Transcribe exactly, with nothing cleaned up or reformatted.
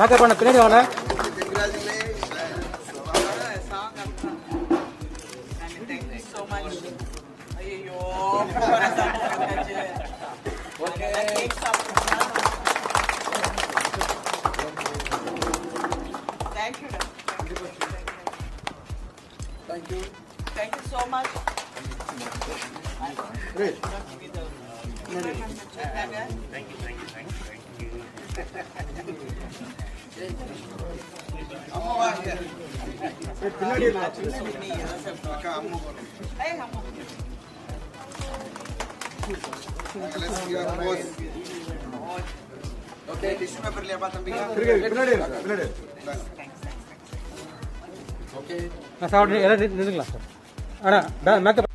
Makeup பண்ண பின்னாடி வாங்க. Thank you. Thank you. Thank you so much. Great. Thank you, thank you, thank you, thank you, thank you. Amma வாங்க. பின்னாடி இருங்க. அக்கா அம்மா. Hey, அம்மா. Let's give a pose. Okay, tissue paper liya ba தம்பிங்க? பின்னாடி இருங்க. பின்னாடி. Okay. நான் சாப்பிட்டு எல்லாம் நின்றுங்களா சார்? அண்ணா மேக்கப்